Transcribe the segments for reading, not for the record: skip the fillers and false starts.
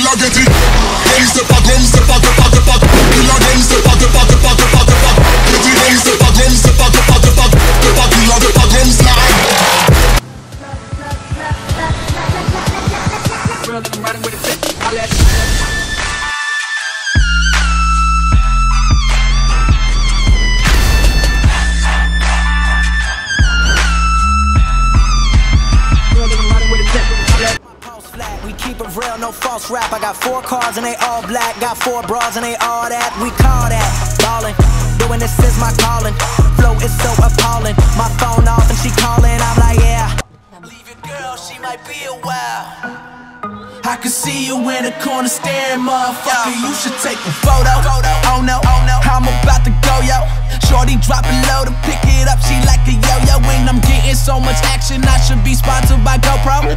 killer get it. Gum step a gum step a step a step a. Killer gum step a step a step a step a step a. Get it gum step a gum step a step a step a step a. Killer step a gum step. I'm riding with a tip. I let we keep it real, no false rap. I got 4 cars and they all black. Got 4 bras and they all that. We call that ballin'. Doing this is my calling. Flow is so appalling. My phone off and she calling. I'm like, yeah. Leave your girl, she might be a while. I can see you in the corner staring, motherfucker. You should take a photo. Oh no, I'm about to go, yo. Shorty dropping low to pick it up. She like a yo-yo. And I'm getting so much action. I should be sponsored by GoPro.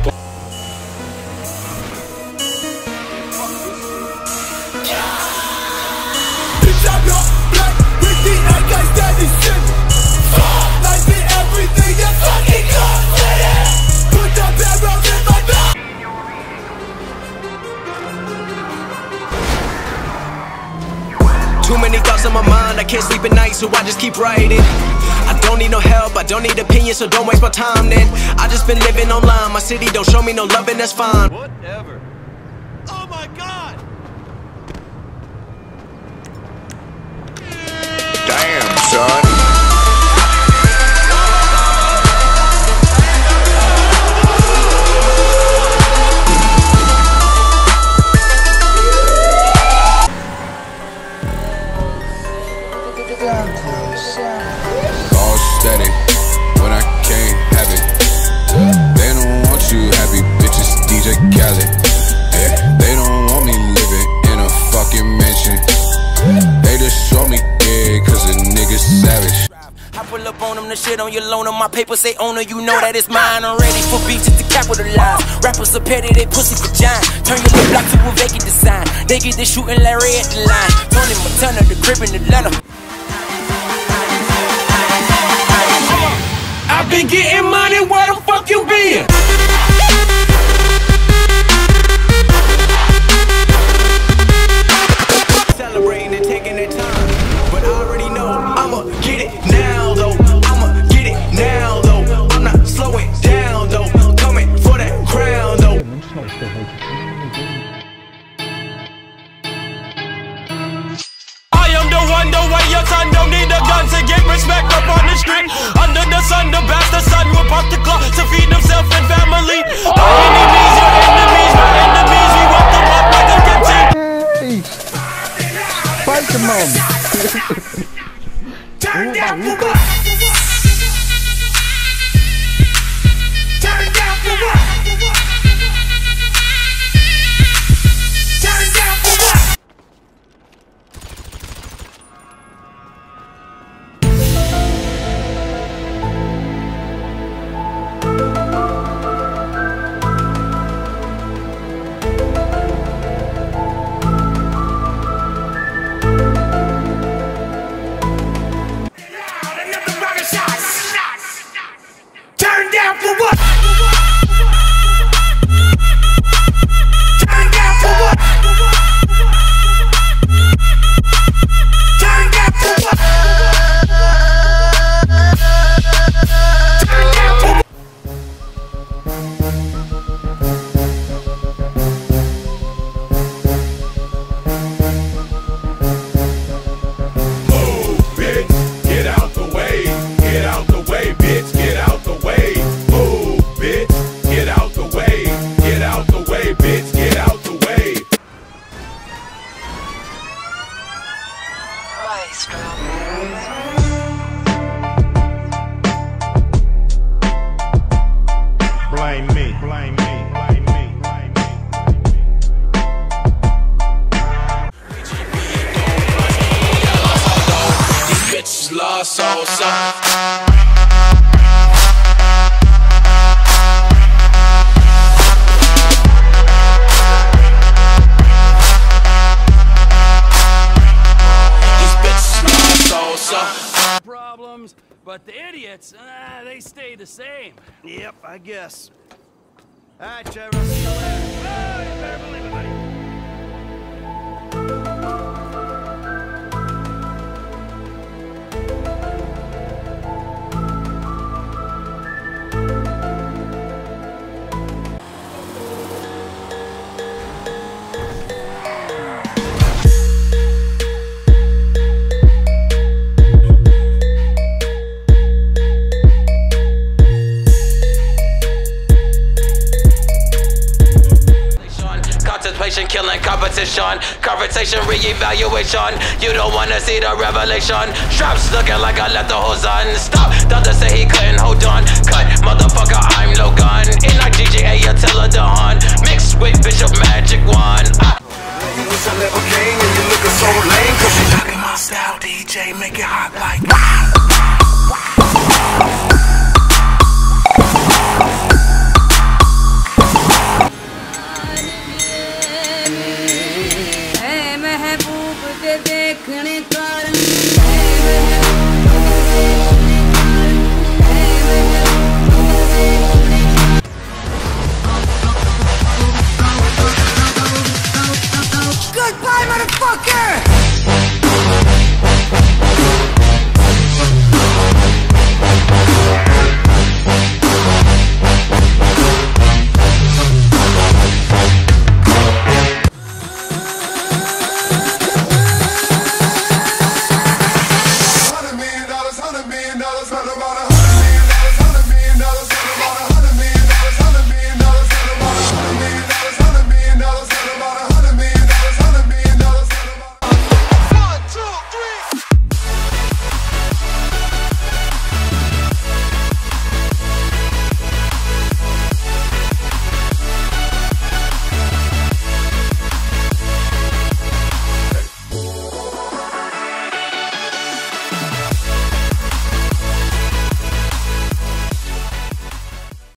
Too many thoughts on my mind, I can't sleep at night, so I just keep writing. I don't need no help, I don't need opinions, so don't waste my time then. I just been living online, my city don't show me no love and that's fine. Whatever. Oh my God! Damn, son. All steady when I can't have it. They don't want you happy, bitches. DJ Khaled. Yeah, they don't want me living in a fucking mansion. They just show me yeah, cause a nigga's savage. I pull up on them, the shit on your loan, on my paper say owner, you know that it's mine. I'm ready for beats to capitalize. Rappers are petty, they pussy for giant. Turn your little block to a vacant design. They get the shooting Larry at the line. Tony Montana, the crib in Atlanta. I've been getting money, where the fuck you been? Celebrating and taking their time, but I already know I'ma get it now though. I'ma get it now though. I'm not slowing down though. Coming for that crown though. I am the one, the way your son don't need a gun to get respect up on the street. Under the sun, the bastard son will pop the clock to feed himself and family. By any means, your enemies, my enemies, we walk them up like a guillotine. Fight the mom. Turn down for what? Turn down for what? Turn down for what? Turn down for what? Turn down for what? Turn down for what? Turn down for what? Move, bitch, get out the way. Get out the way, bitch, get out the way. Move, bitch, get out the way. Get out the way, bitch, get out the way. Blame me, blame me, blame me, blame me. These bitches lost so Problems, but the idiots, they stay the same. Yep, I guess. Alright, Trevor, see you later. Oh, you better believe it, buddy. Killing competition, conversation, re-evaluation. You don't wanna see the revelation. Straps looking like I left the hose on. Stop, Dada say he couldn't hold on. Cut, motherfucker, I'm Logan. N-I-G-G-A, Attila Dawn. Mixed with Bishop Magic Wand. You was a little king and you looking so lame. Cause you talking my style, DJ, make it hot like wow.